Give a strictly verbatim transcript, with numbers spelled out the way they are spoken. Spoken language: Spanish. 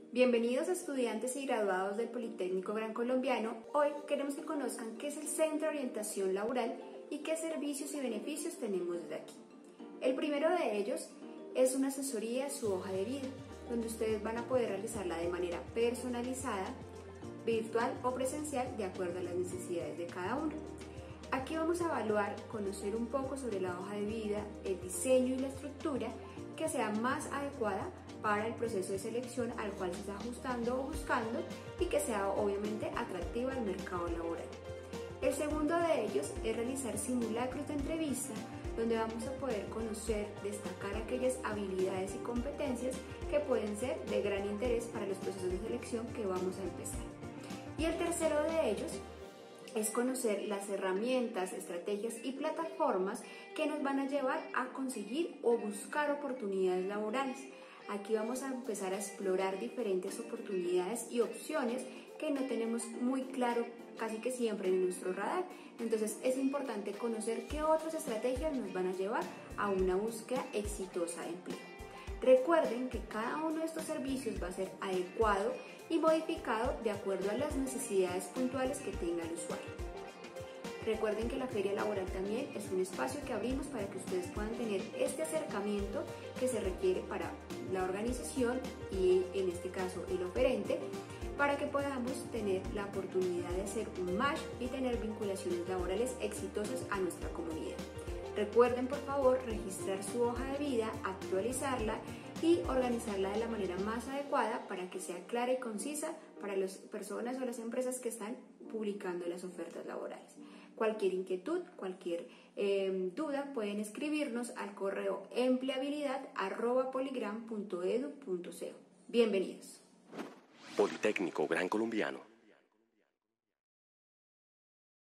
Bienvenidos estudiantes y graduados del Politécnico Gran Colombiano. Hoy queremos que conozcan qué es el Centro de Orientación Laboral y qué servicios y beneficios tenemos desde aquí. El primero de ellos es una asesoría a su hoja de vida, donde ustedes van a poder realizarla de manera personalizada, virtual o presencial, de acuerdo a las necesidades de cada uno. Aquí vamos a evaluar, conocer un poco sobre la hoja de vida, el diseño y la estructura que sea más adecuada para el proceso de selección al cual se está ajustando o buscando y que sea obviamente atractiva al mercado laboral. El segundo de ellos es realizar simulacros de entrevista, donde vamos a poder conocer, destacar aquellas habilidades y competencias que pueden ser de gran interés para los procesos de selección que vamos a empezar. Y el tercero de ellos es conocer las herramientas, estrategias y plataformas que nos van a llevar a conseguir o buscar oportunidades laborales. Aquí vamos a empezar a explorar diferentes oportunidades y opciones que no tenemos muy claro casi que siempre en nuestro radar. Entonces es importante conocer qué otras estrategias nos van a llevar a una búsqueda exitosa de empleo. Recuerden que cada uno de estos servicios va a ser adecuado y modificado de acuerdo a las necesidades puntuales que tenga el usuario. Recuerden que la Feria Laboral también es un espacio que abrimos para que ustedes puedan tener este acercamiento que se requiere para la organización y en este caso el oferente, para que podamos tener la oportunidad de hacer un match y tener vinculaciones laborales exitosas a nuestra comunidad. Recuerden por favor registrar su hoja de vida, actualizarla y organizarla de la manera más adecuada para que sea clara y concisa para las personas o las empresas que están publicando las ofertas laborales. Cualquier inquietud, cualquier eh, duda pueden escribirnos al correo empleabilidad arroba poligram punto edu punto co. Bienvenidos. Politécnico Gran Colombiano.